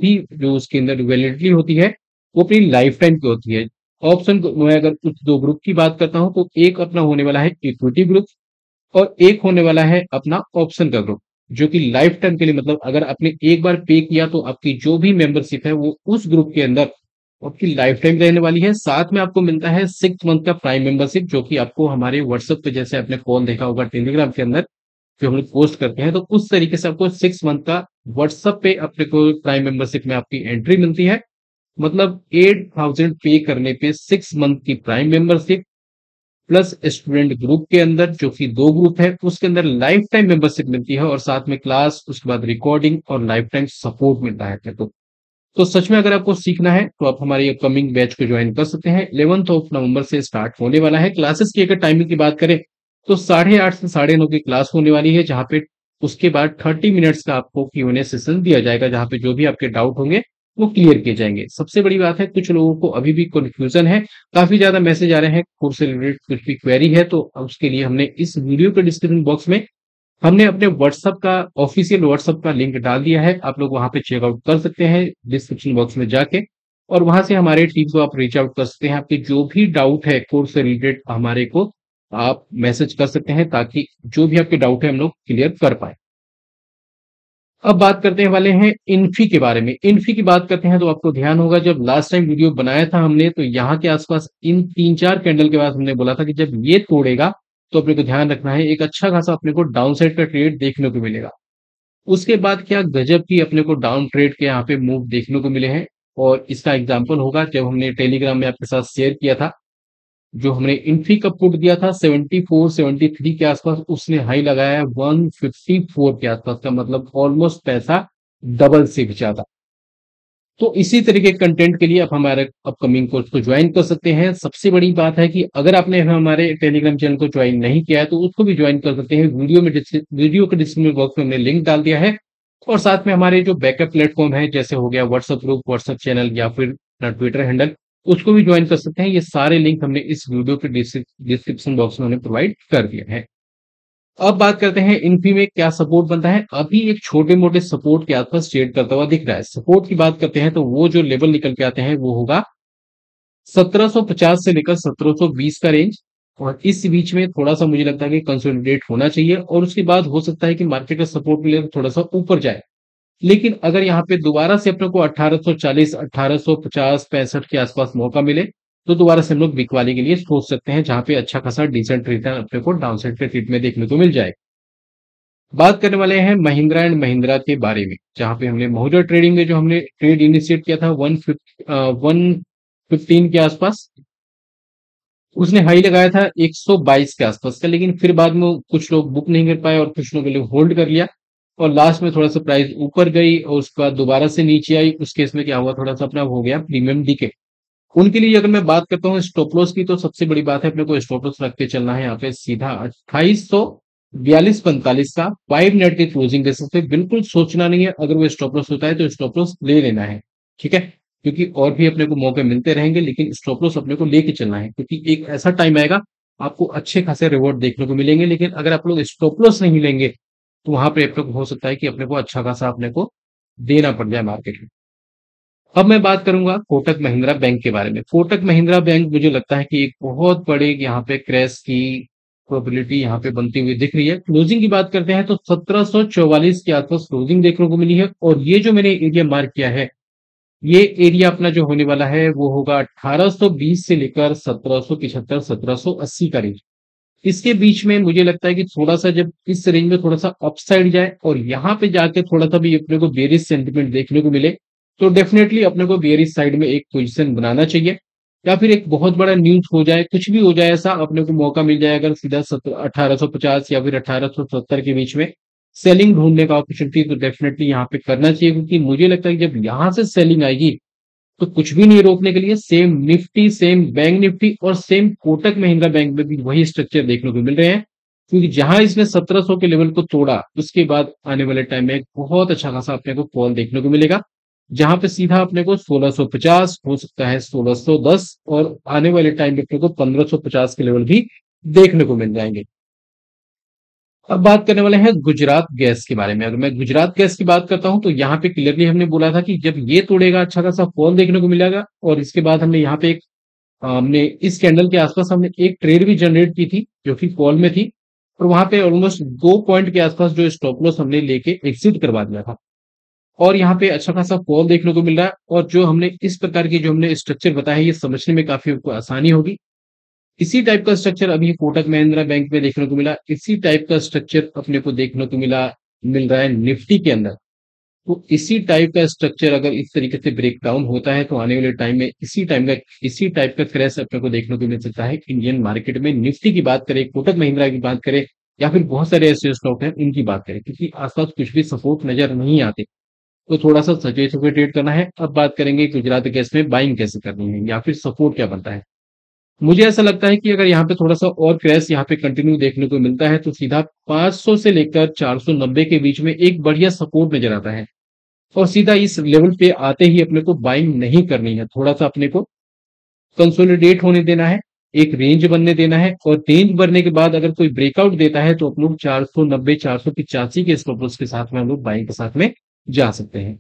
जो उसके अंदर वैलिडिटी होती है वो अपनी लाइफ टाइम की होती है। ऑप्शन मैं अगर कुछ 2 ग्रुप की बात करता हूं, तो एक अपना होने वाला है इक्विटी ग्रुप, और एक होने वाला है अपना ऑप्शन का ग्रुप, जो कि लाइफ टाइम के लिए, मतलब अगर आपने एक बार पे किया तो आपकी जो भी मेंबरशिप है वो उस ग्रुप के अंदर आपकी लाइफ टाइम रहने वाली है। साथ में आपको मिलता है 6 मंथ का प्राइम मेंबरशिप, जो कि आपको हमारे व्हाट्सएप पे, जैसे आपने कॉल देखा होगा टेलीग्राम के अंदर जो हम लोग पोस्ट करते हैं, तो उस तरीके से आपको 6 मंथ का व्हाट्सएप पे अपने को प्राइम मेंबरशिप में आपकी एंट्री मिलती है। मतलब 8000 पे करने पे 6 मंथ की prime membership, plus student group के अंदर जो कि 2 ग्रुप है उसके अंदर लाइफ टाइम मेंबरशिप मिलती है, और साथ में क्लास, उसके बाद रिकॉर्डिंग और लाइफ टाइम सपोर्ट मिलता है। तो सच में अगर आपको सीखना है तो आप हमारी अपकमिंग बैच को ज्वाइन कर सकते हैं। 11 ऑफ नवंबर से स्टार्ट होने वाला है। क्लासेस की अगर टाइमिंग की बात करें तो 8:30 से 9:30 की क्लास होने वाली है, जहां पे उसके बाद 30 मिनट्स का आपको Q&A सेशन दिया जाएगा, जहां पे जो भी आपके डाउट होंगे वो क्लियर किए जाएंगे। सबसे बड़ी बात है, कुछ लोगों को अभी भी कंफ्यूजन है, काफी ज्यादा मैसेज आ रहे हैं कोर्स से रिलेटेड कुछ भी क्वेरी है, तो उसके लिए हमने इस वीडियो के डिस्क्रिप्शन बॉक्स में हमने अपने व्हाट्सएप का ऑफिशियल व्हाट्सएप का लिंक डाल दिया है, आप लोग वहां पे चेकआउट कर सकते हैं डिस्क्रिप्शन बॉक्स में जाके, और वहां से हमारे टीम को आप रीच आउट कर सकते हैं। आपके जो भी डाउट है कोर्स से रिलेटेड हमारे को आप मैसेज कर सकते हैं, ताकि जो भी आपके डाउट है हम लोग क्लियर कर पाए। अब बात करते हैं वाले हैं इन्फी के बारे में। इन्फी की बात करते हैं तो आपको ध्यान होगा, जब लास्ट टाइम वीडियो बनाया था हमने, तो यहाँ के आसपास इन 3-4 कैंडल के बाद हमने बोला था कि जब ये तोड़ेगा तो अपने को ध्यान रखना है, एक अच्छा खासा अपने को डाउन साइड का ट्रेड देखने को मिलेगा। उसके बाद क्या गजब की अपने को डाउन ट्रेड के यहाँ पे मूव देखने को मिले हैं, और इसका एग्जाम्पल होगा जब हमने टेलीग्राम में आपके साथ शेयर किया था, जो हमने इन्फी का पुट दिया था 74-73 के आसपास, उसने हाई लगाया है 154 के आसपास का, मतलब ऑलमोस्ट पैसा डबल से भी ज्यादा। तो इसी तरीके के कंटेंट के लिए आप हमारे अपकमिंग कोर्स को ज्वाइन कर सकते हैं। सबसे बड़ी बात है कि अगर आपने हमारे टेलीग्राम चैनल को ज्वाइन नहीं किया है तो उसको भी ज्वाइन कर सकते हैं। वीडियो के डिस्क्रिप्शन बॉक्स में हमने लिंक डाल दिया है, और साथ में हमारे जो बैकअप प्लेटफॉर्म है, जैसे हो गया व्हाट्सएप ग्रुप, व्हाट्सएप चैनल, या फिर ट्विटर हैंडल, उसको भी ज्वाइन कर सकते हैं। ये सारे लिंक हमने इस वीडियो के डिस्क्रिप्शन बॉक्स में प्रोवाइड कर दिया है। अब बात करते हैं इन्फी में क्या सपोर्ट बनता है। अभी एक छोटे मोटे सपोर्ट के आसपास ट्रेड करता हुआ दिख रहा है। सपोर्ट की बात करते हैं तो वो जो लेवल निकल के आते हैं वो होगा 1750 से लेकर 1720 का रेंज, और इस बीच में थोड़ा सा मुझे लगता है कि कंसोलिडेट होना चाहिए, और उसके बाद हो सकता है कि मार्केट का सपोर्ट मिले तो थोड़ा सा ऊपर जाए। लेकिन अगर यहाँ पे दोबारा से अपने को 1840, 1850, 65 के आसपास मौका मिले, तो दोबारा से हम लोग बिकवाली के लिए सोच सकते हैं, जहां पे अच्छा खासा डिसेंट रिटर्न अपने को डाउन साइड के ट्रेड में देखने को मिल जाए। बात करने वाले हैं महिंद्रा एंड महिंद्रा के बारे में, जहां पे हमने महुजा ट्रेडिंग में जो हमने ट्रेड इनिशिएट किया था 115 के आसपास, उसने हाई लगाया था 122 के आसपास का, लेकिन फिर बाद में कुछ लोग बुक नहीं कर पाए और कुछ लोगों ने होल्ड कर लिया, और लास्ट में थोड़ा सा प्राइस ऊपर गई और उसके बाद दोबारा से नीचे आई। उस केस में क्या हुआ, थोड़ा सा अपना हो गया प्रीमियम डीके। उनके लिए अगर मैं बात करता हूँ स्टॉप लॉस की, तो सबसे बड़ी बात है अपने को स्टॉप लॉस रख के चलना है यहाँ पे सीधा 2842-45 का 5 मिनट के क्लोजिंग बेसिस पे। बिल्कुल सोचना नहीं है, अगर वो स्टॉप लॉस होता है तो स्टॉप लॉस ले लेना है, ठीक है, क्योंकि और भी अपने को मौके मिलते रहेंगे, लेकिन स्टॉप लॉस अपने को लेके चलना है, क्योंकि एक ऐसा टाइम आएगा आपको अच्छे खासे रिवॉर्ड देखने को मिलेंगे। लेकिन अगर आप लोग स्टॉप लॉस नहीं लेंगे तो वहां पे अपने को हो सकता है कि अपने को अच्छा खासा अपने को देना पड़ जाए मार्केट में। अब मैं बात करूंगा कोटक महिंद्रा बैंक के बारे में। कोटक महिंद्रा बैंक मुझे लगता है कि एक बहुत बड़े यहाँ पे क्रैश की प्रोबेबिलिटी यहाँ पे बनती हुई दिख रही है। क्लोजिंग की बात करते हैं तो 1744 के आसपास क्लोजिंग देखने को मिली है, और ये जो मैंने एरिया मार्क किया है, ये एरिया अपना जो होने वाला है वो होगा 1820 से लेकर 1775 1780 का रेंज। इसके बीच में मुझे लगता है कि थोड़ा सा जब इस रेंज में थोड़ा सा अपसाइड जाए और यहाँ पे जाके थोड़ा सा भी अपने को बेरिश सेंटीमेंट देखने को मिले, तो डेफिनेटली अपने को बेरिश साइड में एक पोजीशन बनाना चाहिए, या फिर एक बहुत बड़ा न्यूज हो जाए, कुछ भी हो जाए ऐसा, अपने को मौका मिल जाए अगर सीधा 1850 या फिर 1870 के बीच में सेलिंग ढूंढने का अपॉर्चुनिटी, तो डेफिनेटली यहाँ पे करना चाहिए, क्योंकि मुझे लगता है कि जब यहाँ से सेलिंग आएगी तो कुछ भी नहीं रोकने के लिए। Same Nifty, same bank Nifty और सेम कोटक महिंद्रा बैंक में भी वही स्ट्रक्चर देखने को मिल रहे हैं, क्योंकि जहां इसने 1700 के लेवल को तोड़ा, उसके बाद आने वाले टाइम में एक बहुत अच्छा खासा अपने को फॉल देखने को मिलेगा, जहां पे सीधा अपने को 1650 हो सकता है, 1610, और आने वाले टाइम में अपने को 1550 के लेवल भी देखने को मिल जाएंगे। अब बात करने वाले हैं गुजरात गैस के बारे में। अगर मैं गुजरात गैस की बात करता हूं तो यहाँ पे क्लियरली हमने बोला था कि जब ये तोड़ेगा अच्छा खासा फॉल देखने को मिलेगा, और इसके बाद हमने यहाँ पे हमने इस कैंडल के आसपास हमने एक ट्रेड भी जनरेट की थी जो कि फॉल में थी, और वहां पे ऑलमोस्ट 2 पॉइंट के आसपास जो स्टॉप लॉस हमने लेके एग्जिट करवा दिया था, और यहाँ पे अच्छा खासा फॉल देखने को मिल रहा है। और जो हमने इस प्रकार की जो हमने स्ट्रक्चर बताया है, ये समझने में काफी आपको आसानी होगी। इसी टाइप का स्ट्रक्चर अभी कोटक महिंद्रा बैंक में देखने को मिला, इसी टाइप का स्ट्रक्चर अपने को देखने को मिल रहा है निफ्टी के अंदर। तो इसी टाइप का स्ट्रक्चर अगर इस तरीके से ब्रेक डाउन होता है तो आने वाले टाइम में इसी टाइप का क्रैश अपने को देखने को मिल सकता है इंडियन मार्केट में। निफ्टी की बात करें, कोटक महिंद्रा की बात करें, या फिर बहुत सारे ऐसे स्टॉक हैं इनकी बात करें, क्योंकि आसपास कुछ भी सपोर्ट नजर नहीं आते, तो थोड़ा सा सचेत होकर ट्रेड करना है। अब बात करेंगे गुजरात गैस में बाइंग कैसे करनी है, या फिर सपोर्ट क्या बनता है। मुझे ऐसा लगता है कि अगर यहाँ पे थोड़ा सा और क्रैश यहाँ पे कंटिन्यू देखने को मिलता है, तो सीधा 500 से लेकर 490 के बीच में एक बढ़िया सपोर्ट नजर आता है, और सीधा इस लेवल पे आते ही अपने को बाइंग नहीं करनी है, थोड़ा सा अपने को कंसोलिडेट होने देना है। एक रेंज बनने देना है, और रेंज बनने के बाद अगर कोई ब्रेकआउट देता है तो हम लोग 490 485 के स्टॉप लॉस के साथ में हम लोग बाइंग के साथ में जा सकते हैं।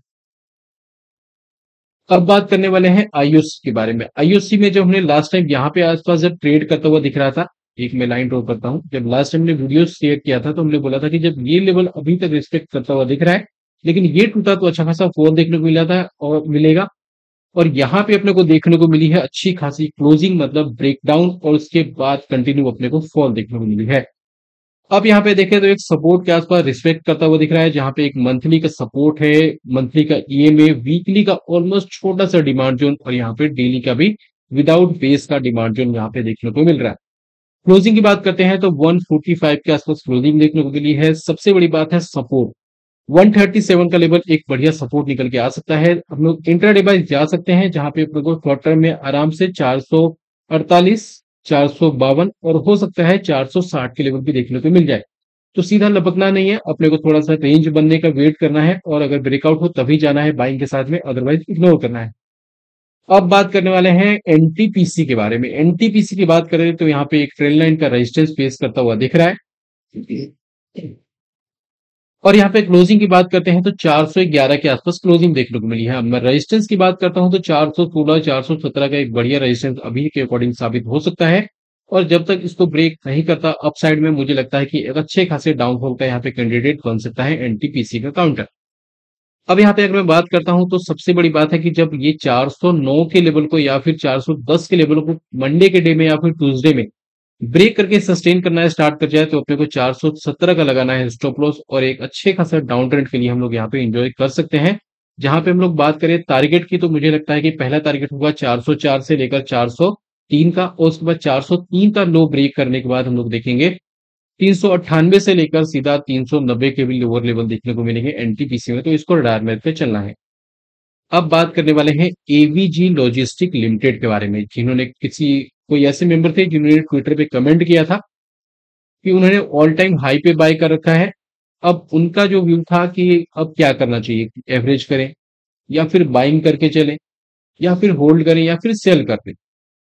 अब बात करने वाले हैं आईओसी के बारे में। आईओसी में जब हमने लास्ट टाइम यहाँ पे आसपास जब ट्रेड करता हुआ दिख रहा था, एक मैं लाइन ड्रॉ करता हूँ, जब लास्ट टाइम हमने वीडियो शेयर किया था तो हमने बोला था कि जब ये लेवल अभी तक रिस्पेक्ट करता हुआ दिख रहा है, लेकिन ये टूटा तो अच्छा खासा फॉल देखने को मिला था और मिलेगा, और यहाँ पे अपने को देखने को मिली है अच्छी खासी क्लोजिंग, मतलब ब्रेकडाउन, और उसके बाद कंटिन्यू अपने को फॉल देखने को मिली है। अब यहाँ पे देखें तो एक सपोर्ट के आसपास रिस्पेक्ट करता हुआ दिख रहा है, जहां पे एक मंथली का सपोर्ट है, मंथली का ईएमए, वीकली का ऑलमोस्ट छोटा सा डिमांड जोन, और यहाँ पे डेली का भी विदाउट बेस का डिमांड जोन यहाँ पे देखने को मिल रहा है। क्लोजिंग की बात करते हैं तो 145 के आसपास क्लोजिंग देखने को मिली है। सबसे बड़ी बात है सपोर्ट, 137 का लेवल एक बढ़िया सपोर्ट निकल के आ सकता है। हम लोग इंट्राडे बाय जा सकते हैं, जहां पे अपने को शॉर्ट टर्म में आराम से 448, 452 और हो सकता है 460 के लेवल भी देखने को मिल जाए। तो सीधा लपकना नहीं है, अपने को थोड़ा सा रेंज बनने का वेट करना है, और अगर ब्रेकआउट हो तभी जाना है बाइंग के साथ में, अदरवाइज इग्नोर करना है। अब बात करने वाले हैं एनटीपीसी के बारे में। एनटीपीसी की बात करें तो यहाँ पे एक ट्रेंड लाइन का रेजिस्टेंस फेस करता हुआ दिख रहा है, और यहाँ पे क्लोजिंग की बात करते हैं तो 411 के आसपास क्लोजिंग देखने को मिली है। अब मैं रेजिस्टेंस की बात करता हूं तो 416 417 का एक बढ़िया रेजिस्टेंस अभी के अकॉर्डिंग साबित हो सकता है, और जब तक इसको ब्रेक नहीं करता अपसाइड में, मुझे लगता है कि एक अच्छे खासे डाउनफॉल का यहाँ पे कैंडिडेट बन सकता है एनटीपीसी का काउंटर। अब यहाँ पे अगर मैं बात करता हूं तो सबसे बड़ी बात है कि जब ये 409 के लेवल को या फिर 410 के लेवल को मंडे के डे में या फिर ट्यूसडे में ब्रेक करके सस्टेन करना है, स्टार्ट कर जाए, तो अपने को 417 का लगाना है स्टॉप लॉस, और एक अच्छे खासा डाउन ट्रेंड के लिए हम लोग यहाँ पे एंजॉय कर सकते हैं। जहां पे हम लोग बात करें टारगेट की, तो मुझे लगता है कि पहला टारगेट होगा 404 से लेकर 403 का, और उसके बाद 403 का लो ब्रेक करने के बाद हम लोग देखेंगे 398 से लेकर सीधा 390 के भी लोअर लेवल देखने को मिलेंगे एनटीपीसी में, तो इसको रडार में पे चलना है। अब बात करने वाले हैं एवीजी लॉजिस्टिक लिमिटेड के बारे में, जिन्होंने किसी कोई ऐसे मेंबर थे जिन्होंने ट्विटर पे कमेंट किया था कि उन्होंने ऑल टाइम हाई पे बाय कर रखा है। अब उनका जो व्यू था कि अब क्या करना चाहिए, एवरेज करें या फिर बाइंग करके चलें या फिर होल्ड करें या फिर सेल कर दें।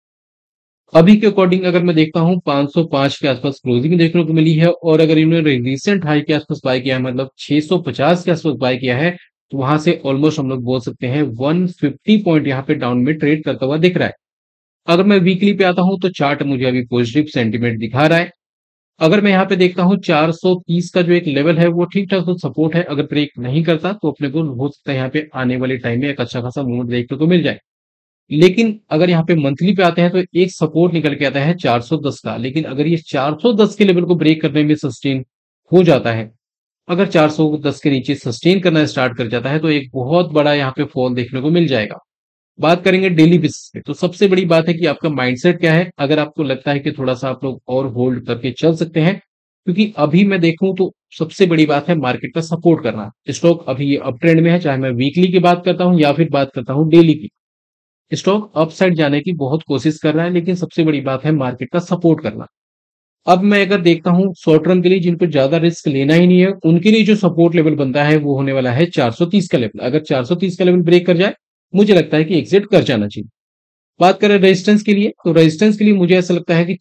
अभी के अकॉर्डिंग अगर मैं देखता हूं 505 के आसपास क्लोजिंग देखने को मिली है, और अगर इन्होंने रिसेंट हाई के आसपास बाय किया है, मतलब 650 के आसपास बाय किया है, तो वहां से ऑलमोस्ट हम लोग बोल सकते हैं 150 पॉइंट यहाँ पे डाउन में ट्रेड करता हुआ दिख रहा है। अगर मैं वीकली पे आता हूं तो चार्ट मुझे अभी पॉजिटिव सेंटीमेंट दिखा रहा है। अगर मैं यहाँ पे देखता हूँ 430 का जो एक लेवल है वो ठीक ठाक तो सपोर्ट है, अगर ब्रेक नहीं करता तो अपने को हो सकता है यहाँ पे आने वाले टाइम में एक अच्छा खासा मूवमेंट देखने को मिल जाए। लेकिन अगर यहाँ पे मंथली पे आते हैं तो एक सपोर्ट निकल के आता है 410 का, लेकिन अगर ये 410 के लेवल को ब्रेक करने में सस्टेन हो जाता है, अगर 410 के नीचे सस्टेन करना स्टार्ट कर जाता है, तो एक बहुत बड़ा यहाँ पे फॉल देखने को मिल जाएगा। बात करेंगे डेली बेसिस पे, तो सबसे बड़ी बात है कि आपका माइंडसेट क्या है। अगर आपको लगता है कि थोड़ा सा आप लोग और होल्ड करके चल सकते हैं, क्योंकि अभी मैं देखूं तो सबसे बड़ी बात है मार्केट का सपोर्ट करना। स्टॉक अभी ये अप ट्रेंड में है, चाहे मैं वीकली की बात करता हूं या फिर बात करता हूं डेली की। स्टॉक अप साइड जाने की बहुत कोशिश कर रहा है, लेकिन सबसे बड़ी बात है मार्केट का सपोर्ट करना। अब मैं अगर देखता हूं शॉर्ट टर्म के लिए जिनको ज्यादा रिस्क लेना ही नहीं है, उनके लिए जो सपोर्ट लेवल बनता है वो होने वाला है 430 का लेवल। अगर 430 का लेवल ब्रेक कर जाए, मुझे लगता है कि एग्जिट कर जाना चाहिए। बात करें रेजिस्टेंस के लिए, तो रेजिस्टेंस के लिए मुझे ऐसा लगता है कि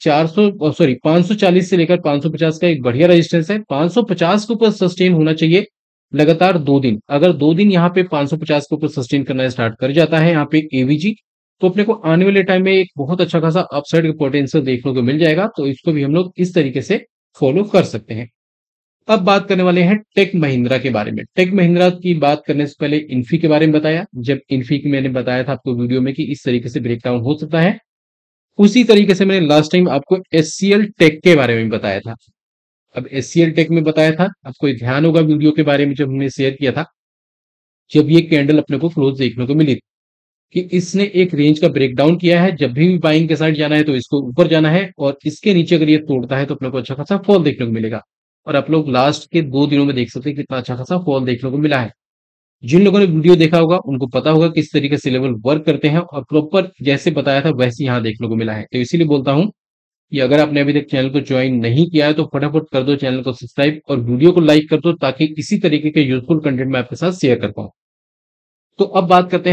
540 से लेकर 550 का एक बढ़िया रेजिस्टेंस है। 550 के ऊपर सस्टेन होना चाहिए लगातार 2 दिन। अगर 2 दिन यहाँ पे 550 के ऊपर सस्टेन करना स्टार्ट कर जाता है यहाँ पे एवीजी, तो अपने को आने वाले टाइम में एक बहुत अच्छा खासा अपसाइड का पोटेंशियल देखने को मिल जाएगा, तो इसको भी हम लोग इस तरीके से फॉलो कर सकते हैं। अब बात करने वाले हैं टेक महिंद्रा के बारे में। टेक महिंद्रा की बात करने से पहले इन्फी के बारे में बताया। जब इन्फी की मैंने बताया था आपको वीडियो में कि इस तरीके से ब्रेकडाउन हो सकता है, उसी तरीके से मैंने लास्ट टाइम आपको एचसीएल टेक के बारे में बताया था। अब एचसीएल टेक में बताया था, आपको ध्यान होगा वीडियो के बारे में जब हमने शेयर किया था, जब ये कैंडल अपने को क्लोज देखने को मिली थी, कि इसने एक रेंज का ब्रेकडाउन किया है। जब भी बाइंग के साइड जाना है तो इसको ऊपर जाना है, और इसके नीचे अगर ये तोड़ता है तो अपने को अच्छा खासा फॉल देखने को मिलेगा। और आप लोग लास्ट के 2 दिनों में देख सकते हैं कितना अच्छा खासा फॉल देखने को मिला है। जिन लोगों ने वीडियो देखा होगा उनको पता होगा किस तरीके से लेवल वर्क करते हैं, और प्रॉपर जैसे बताया था वैसे यहाँ देखने को मिला है। तो इसीलिए बोलता हूँ कि अगर आपने अभी तक चैनल को ज्वाइन नहीं किया है तो फटाफट कर दो चैनल को सब्सक्राइब, और वीडियो को लाइक कर दो, ताकि इसी तरीके के यूजफुल कंटेंट मैं आपके साथ शेयर कर पाऊँ। तो अब बात करते हैं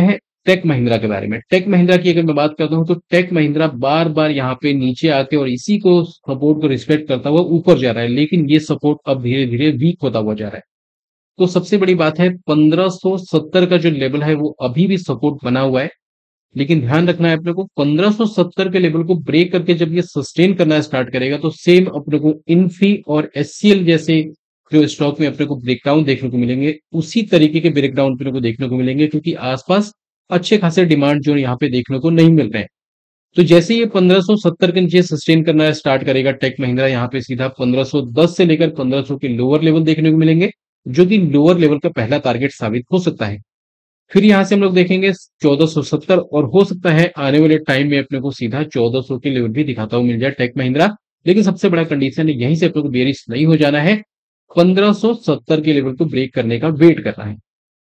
टेक महिंद्रा के बारे में। टेक महिंद्रा की अगर मैं बात करता हूं तो टेक महिंद्रा बार बार यहाँ पे नीचे आके और इसी को सपोर्ट को रिस्पेक्ट करता हुआ ऊपर जा रहा है, लेकिन ये सपोर्ट अब धीरे धीरे वीक होता हुआ जा रहा है। तो सबसे बड़ी बात है 1570 का जो लेवल है वो अभी भी सपोर्ट बना हुआ है, लेकिन ध्यान रखना है अपने को 1570 के लेवल को ब्रेक करके जब ये सस्टेन करना स्टार्ट करेगा तो सेम अपने को इन्फी और एचसीएल जैसे जो स्टॉक में अपने को ब्रेकडाउन देखने को मिलेंगे, उसी तरीके के ब्रेकडाउन अपने को देखने को मिलेंगे, क्योंकि आसपास अच्छे खासे डिमांड जो यहाँ पे देखने को नहीं मिल रहे हैं। तो जैसे ये 1570 के नीचे सस्टेन करना स्टार्ट करेगा टेक महिंद्रा, यहाँ पे सीधा 1510 से लेकर 1500 के लोअर लेवल देखने को मिलेंगे, जो कि लोअर लेवल का पहला टारगेट साबित हो सकता है। फिर यहां से हम लोग देखेंगे 1470, और हो सकता है आने वाले टाइम में अपने को सीधा 1400 के लेवल भी दिखाता हुआ मिल जाए टेक महिंद्रा। लेकिन सबसे बड़ा कंडीशन है यहीं से अपने को बेरिश नहीं हो जाना है, 1570 के लेवल को ब्रेक करने का वेट करना है।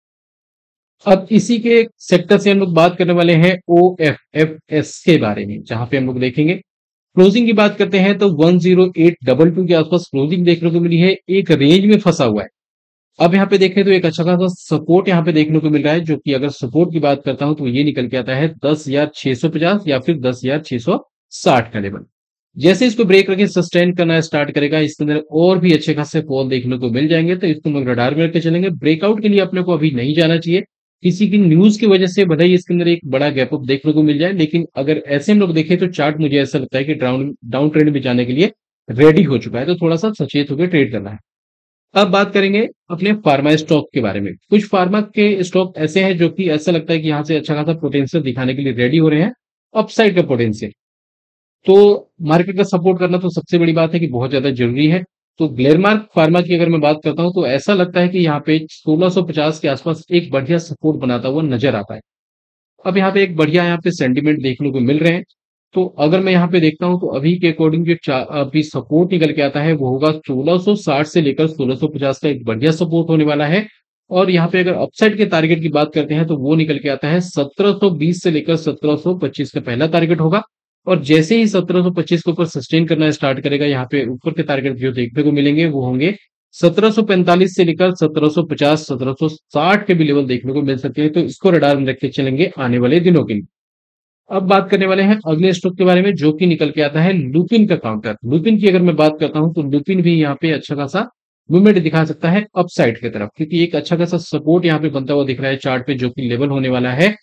अब इसी के सेक्टर से हम लोग बात करने वाले हैं OFFS के बारे में, जहां पे हम लोग देखेंगे क्लोजिंग की बात करते हैं तो 10822 के आसपास क्लोजिंग देखने को मिली है, एक रेंज में फंसा हुआ है। अब यहाँ पे देखें तो एक अच्छा खासा सपोर्ट यहाँ पे देखने को मिल रहा है, जो कि अगर सपोर्ट की बात करता हूं तो ये निकल के आता है 10,650 या फिर 10,660 का लेवल। जैसे इसको ब्रेक करके सस्टेन करना स्टार्ट करेगा, इसके अंदर और भी अच्छे खासे फॉल देखने को मिल जाएंगे, तो इसको हम लोग रडार में रख के चलेंगे। ब्रेकआउट के लिए अपने को अभी नहीं जाना चाहिए, किसी की न्यूज की वजह से भले ही इसके अंदर एक बड़ा गैप अप देखने को मिल जाए, लेकिन अगर ऐसे हम लोग देखें तो चार्ट मुझे ऐसा लगता है कि डाउन डाउन ट्रेंड में जाने के लिए रेडी हो चुका है, तो थोड़ा सा सचेत होकर ट्रेड करना है। अब बात करेंगे अपने फार्मा स्टॉक के बारे में। कुछ फार्मा के स्टॉक ऐसे हैं जो कि ऐसा लगता है कि यहाँ से अच्छा खासा पोटेंशियल दिखाने के लिए रेडी हो रहे हैं, अपसाइड का पोटेंशियल। तो मार्केट का सपोर्ट करना तो सबसे बड़ी बात है कि बहुत ज्यादा जरूरी है। तो ग्लेनमार्क फार्मा की अगर मैं बात करता हूं तो ऐसा लगता है कि यहाँ पे 1650 के आसपास एक बढ़िया सपोर्ट बनाता हुआ नजर आता है। अब यहाँ पे एक बढ़िया यहाँ पे सेंटीमेंट देखने को मिल रहे हैं। तो अगर मैं यहाँ पे देखता हूं तो अभी के अकॉर्डिंग जो अभी सपोर्ट निकल के आता है वो होगा 1660 से लेकर 1650 का एक बढ़िया सपोर्ट होने वाला है। और यहाँ पे अगर अपसाइड के टारगेट की बात करते हैं तो वो निकल के आता है 1720 से लेकर 1725 का पहला टारगेट होगा। और जैसे ही 1725 के ऊपर सस्टेन करना स्टार्ट करेगा, यहाँ पे ऊपर के टारगेट जो देखने को मिलेंगे वो होंगे 1745 से लेकर 1750 1760 के भी लेवल देखने को मिल सकते हैं, तो इसको रडार में रख के चलेंगे आने वाले दिनों के लिए। अब बात करने वाले हैं अगले स्टॉक के बारे में, जो कि निकल के आता है लुपिन का काउंटर। लुपिन की अगर मैं बात करता हूं तो लुपिन भी यहाँ पे अच्छा खासा मूवमेंट दिखा सकता है अपसाइड की तरफ, क्योंकि एक अच्छा खासा सपोर्ट यहाँ पे बनता हुआ दिख रहा है चार्ट पे, जो कि लेवल होने वाला है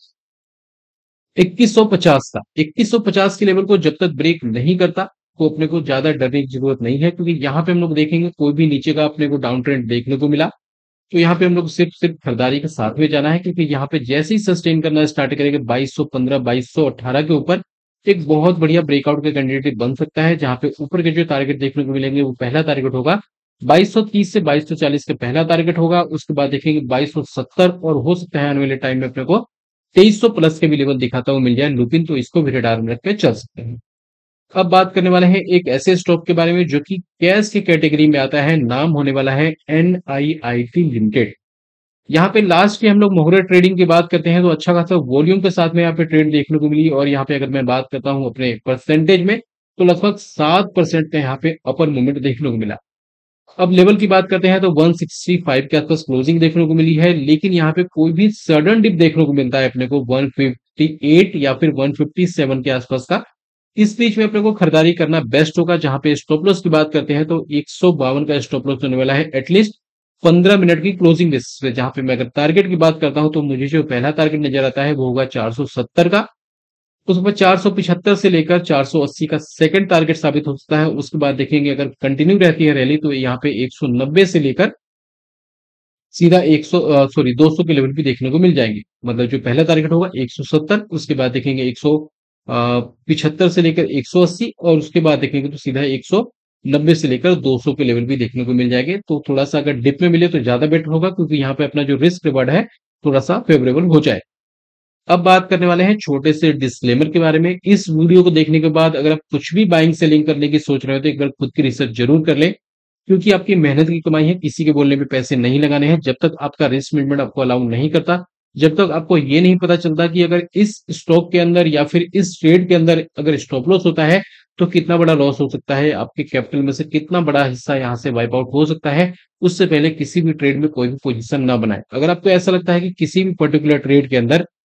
2150 का। 2150 के लेवल को जब तक ब्रेक नहीं करता तो अपने को ज्यादा डरने की जरूरत नहीं है, क्योंकि यहाँ पे हम लोग देखेंगे कोई भी नीचे का अपने को डाउन ट्रेंड देखने को मिला तो यहाँ पे हम लोग सिर्फ सिर्फ खरीदारी के साथ में जाना है, क्योंकि यहाँ पे जैसे ही सस्टेन करना स्टार्ट करेंगे 2215 2218 के ऊपर एक बहुत बढ़िया ब्रेकआउट का कैंडिडेट बन सकता है, जहां पे ऊपर के जो टारगेट देखने को मिलेंगे वो पहला टारगेट होगा 2230 से 2240 का पहला टारगेट होगा। उसके बाद देखेंगे 2270, और हो सकता है आने वाले टाइम में अपने को 2300 प्लस के भी लेवल दिखाता हुआ मिल जाए लुपिन, तो इसको भी रडार में रख के चल सकते हैं। अब बात करने वाले हैं एक ऐसे स्टॉक के बारे में जो कि कैश की कैटेगरी में आता है, नाम होने वाला है NIIT लिमिटेड। यहाँ पे लास्ट के हम लोग मोहरा ट्रेडिंग की बात करते हैं तो अच्छा खासा वॉल्यूम के साथ में यहाँ पे ट्रेड देखने को मिली, और यहाँ पे अगर मैं बात करता हूँ अपने परसेंटेज में तो लगभग 7% का यहाँ पे अपर मूवमेंट देखने को मिला। अब लेवल की बात करते हैं तो 165 के आसपास क्लोजिंग देखने को मिली है, लेकिन यहाँ पे कोई भी सडन डिप देखने को मिलता है अपने को 158 या फिर 157 के आसपास का। इस बीच में अपने को खरीदारी करना बेस्ट होगा। जहां पे स्टॉप लॉस की बात करते हैं तो 152 का स्टॉप लॉस होने वाला है एटलीस्ट 15 मिनट की क्लोजिंग बेसिस पे। जहां पे मैं अगर टारगेट की बात करता हूं तो मुझे जो पहला टारगेट नजर आता है वो होगा 470 का, उसके बाद 475 से लेकर 480 का सेकंड टारगेट साबित हो सकता है। उसके बाद देखेंगे अगर कंटिन्यू रहती है रैली तो यहाँ पे 190 से लेकर सीधा 200 के लेवल भी देखने को मिल जाएंगे। मतलब जो पहला टारगेट होगा 170, उसके बाद देखेंगे 175 से लेकर 180, और उसके बाद देखेंगे तो सीधा 190 से लेकर 200 के लेवल भी देखने को मिल जाएंगे। तो थोड़ा सा अगर डिप में मिले तो ज्यादा बेटर होगा, क्योंकि यहाँ पे अपना जो रिस्क रिवार्ड है थोड़ा सा फेवरेबल हो जाए। अब बात करने वाले हैं छोटे से डिस्क्लेमर के बारे में। इस वीडियो को देखने के बाद अगर आप कुछ भी बाइंग सेलिंग करने की सोच रहे हो तो एक बार खुद की रिसर्च जरूर कर ले, क्योंकि आपकी मेहनत की कमाई है, किसी के बोलने पे पैसे नहीं लगाने हैं। जब तक आपका रिस्क मैनेजमेंट आपको अलाउ नहीं करता, जब तक आपको ये नहीं पता चलता कि अगर इस स्टॉक के अंदर या फिर इस ट्रेड के अंदर अगर स्टॉप लॉस होता है तो कितना बड़ा लॉस हो सकता है, आपके कैपिटल में से कितना बड़ा हिस्सा यहाँ से वाइप आउट हो सकता है, उससे पहले किसी भी ट्रेड में कोई भी पोजीशन ना बनाए। अगर आपको ऐसा लगता है कि किसी भी पर्टिकुलर ट्रेड के अंदर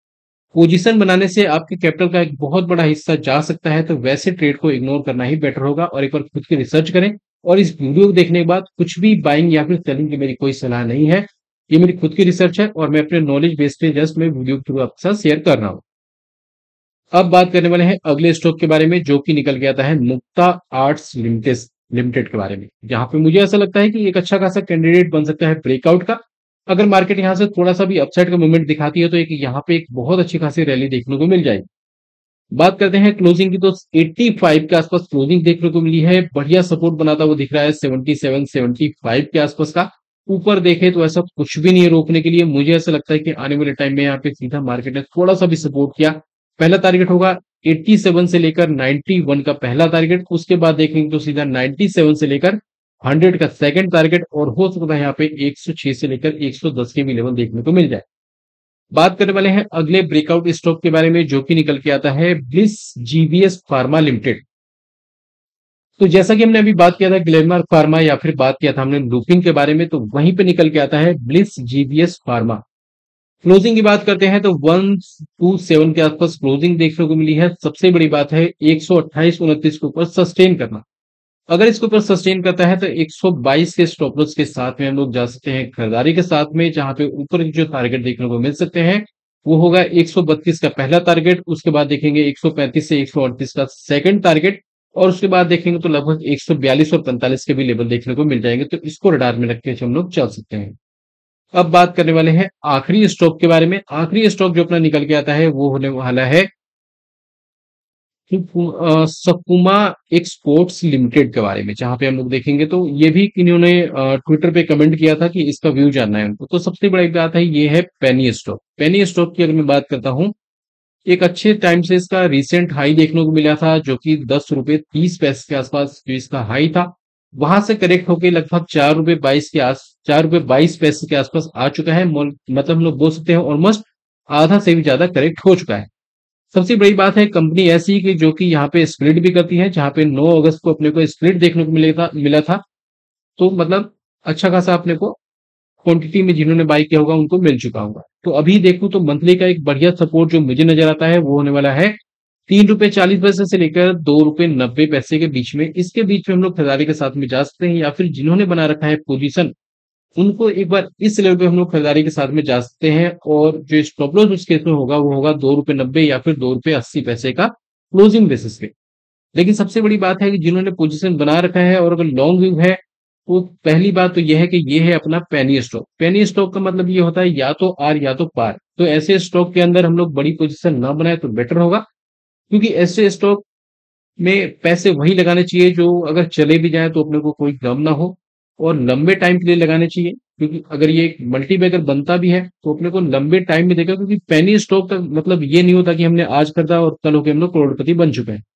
पोजीशन बनाने से आपके कैपिटल का एक बहुत बड़ा हिस्सा जा सकता है, तो वैसे ट्रेड को इग्नोर करना ही बेटर होगा और एक बार खुद की रिसर्च करें। और इस वीडियो को देखने के बाद कुछ भी बाइंग या फिर सेलिंग की मेरी कोई सलाह नहीं है। ये मेरी खुद की रिसर्च है और मैं अपने नॉलेज बेस पे जस्ट मैं वीडियो के थ्रू आपके साथ शेयर कर रहा हूँ। अब बात करने वाले हैं अगले स्टॉक के बारे में, जो कि निकल के आता है मुक्ता आर्ट्स लिमिटेड लिमिटेड के बारे में, जहां पे मुझे ऐसा लगता है कि एक अच्छा खासा कैंडिडेट बन सकता है ब्रेकआउट का। अगर मार्केट यहां से थोड़ा सा भी अपसाइड का मूवमेंट दिखाती है तो एक यहाँ पे एक बहुत अच्छी खासी रैली देखने को मिल जाएगी। बात करते हैं क्लोजिंग की, तो 85 के आसपास क्लोजिंग देखने को मिली है। बढ़िया सपोर्ट बनाता हुआ दिख रहा है 77 75 के आसपास का। ऊपर देखे तो ऐसा कुछ भी नहीं है रोकने के लिए। मुझे ऐसा लगता है कि आने वाले टाइम में यहाँ पे सीधा मार्केट ने थोड़ा सा भी सपोर्ट किया। पहला टारगेट होगा 87 से लेकर 91 का पहला टारगेट, उसके बाद देखेंगे तो सीधा 97 से लेकर 100 का सेकंड टारगेट, और हो सकता है यहाँ पे 106 से लेकर 110 के भी लेवल देखने को मिल जाए। बात करने वाले हैं अगले ब्रेकआउट स्टॉक के बारे में, जो कि निकल के आता है ब्लिस जीवीएस फार्मा लिमिटेड। तो जैसा कि हमने अभी बात किया था ग्लेनमार्क फार्मा या फिर बात किया था हमने लुपिन के बारे में, तो वहीं पे निकल के आता है ब्लिस जीवीएस फार्मा। क्लोजिंग की बात करते हैं तो 127 के आसपास क्लोजिंग देखने को मिली है। सबसे बड़ी बात है 128-29 के ऊपर सस्टेन करना। अगर इसके ऊपर सस्टेन करता है तो 122 के स्टॉप लॉस के साथ में हम लोग जा सकते हैं खरीदारी के साथ में, जहां पे ऊपर जो टारगेट देखने को मिल सकते हैं वो होगा 132 का पहला टारगेट, उसके बाद देखेंगे 135 से 138 का सेकंड टारगेट, और उसके बाद देखेंगे तो लगभग 142 और 45 के भी लेवल देखने को मिल जाएंगे। तो इसको रडार में रख के हम लोग चल सकते हैं। अब बात करने वाले हैं आखिरी स्टॉक के बारे में। आखिरी स्टॉक जो अपना निकल के आता है वो होने वाला है सकुमा एक्सपोर्ट्स लिमिटेड के बारे में, जहां पे हम लोग देखेंगे तो ये भी इन्होंने ट्विटर पे कमेंट किया था कि इसका व्यू जानना है उनको। तो सबसे बड़ी बात है ये है पेनी स्टॉक। पेनी स्टॉक की अगर मैं बात करता हूँ, एक अच्छे टाइम से इसका रिसेंट हाई देखने को मिला था, जो कि 10 रुपए 30 पैसे के आसपास जो इसका हाई था, वहां से करेक्ट होकर लगभग 4 रुपए 22 के आसपास आ चुका है। मतलब हम लोग बोल सकते हैं ऑलमोस्ट आधा से भी ज्यादा करेक्ट हो चुका है। सबसे बड़ी बात है कंपनी ऐसी कि जो कि यहाँ पे स्प्लिट भी करती है, जहां पे 9 अगस्त को अपने को स्प्लिट देखने को मिला था। तो मतलब अच्छा खासा अपने को क्वांटिटी में जिन्होंने बाई किया होगा उनको मिल चुका होगा। तो अभी देखूं तो मंथली का एक बढ़िया सपोर्ट जो मुझे नजर आता है वो होने वाला है 3 रुपए 40 पैसे से लेकर 2 रुपए 90 पैसे के बीच में। इसके बीच में हम लोग खरीदारी के साथ में जा सकते हैं, या फिर जिन्होंने बना रखा है पोजीशन उनको एक बार इस लेवल पे हम लोग खरीदारी के साथ में जा सकते हैं। और जो स्टॉप लॉस उस केस में होगा वो होगा 2 रुपए 90 या फिर 2 रुपए 80 पैसे का क्लोजिंग बेसिस पे। लेकिन सबसे बड़ी बात है कि जिन्होंने पोजीशन बना रखा है और अगर लॉन्ग व्यू है, तो पहली बात तो यह है कि ये है अपना पेनी स्टॉक। पेनी स्टॉक का मतलब ये होता है या तो आर या तो पार। तो ऐसे स्टॉक के अंदर हम लोग बड़ी पोजीशन ना बनाए तो बेटर होगा, क्योंकि ऐसे स्टॉक में पैसे वही लगाने चाहिए जो अगर चले भी जाए तो अपने को कोई गम ना हो, और लंबे टाइम के लिए लगाने चाहिए। क्योंकि अगर ये एक मल्टी बैगर बनता भी है तो अपने को लंबे टाइम में देगा, क्योंकि पेनी स्टॉक का मतलब ये नहीं होता कि हमने आज खरीदा और कल होकर हम लोग करोड़पति बन चुके हैं।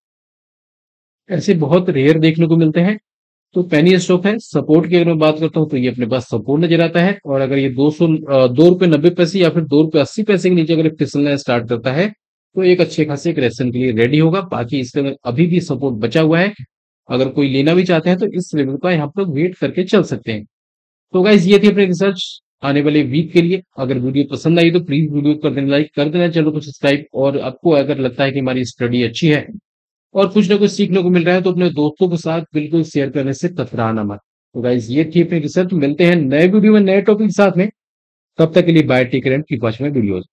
ऐसे बहुत रेयर देखने को मिलते हैं। तो पेनी स्टॉक है। सपोर्ट की अगर मैं बात करता हूँ तो ये अपने पास सपोर्ट नजर आता है, और अगर ये 2 रुपए 90 पैसे या फिर 2 रुपए 80 पैसे के नीचे अगर फिसलना स्टार्ट करता है तो एक अच्छे खासे करेक्शन के लिए रेडी होगा। बाकी इसके अंदर अभी भी सपोर्ट बचा हुआ है। अगर कोई लेना भी चाहते हैं तो इस लेवल का यहाँ पर वेट करके चल सकते हैं। तो गाइज ये थी अपनी रिसर्च आने वाले वीक के लिए। अगर वीडियो पसंद आई तो प्लीज वीडियो कर देना लाइक, कर देना चैनल को सब्सक्राइब, और आपको अगर लगता है कि हमारी स्टडी अच्छी है और कुछ ना कुछ सीखने को मिल रहा है तो अपने दोस्तों के साथ बिल्कुल शेयर करने से कतराना मत। तो गाइज ये थी अपनी रिसर्च। मिलते हैं नए वीडियो में नए टॉपिक के साथ में। तब तक के लिए bye, take care and keep watching my videos.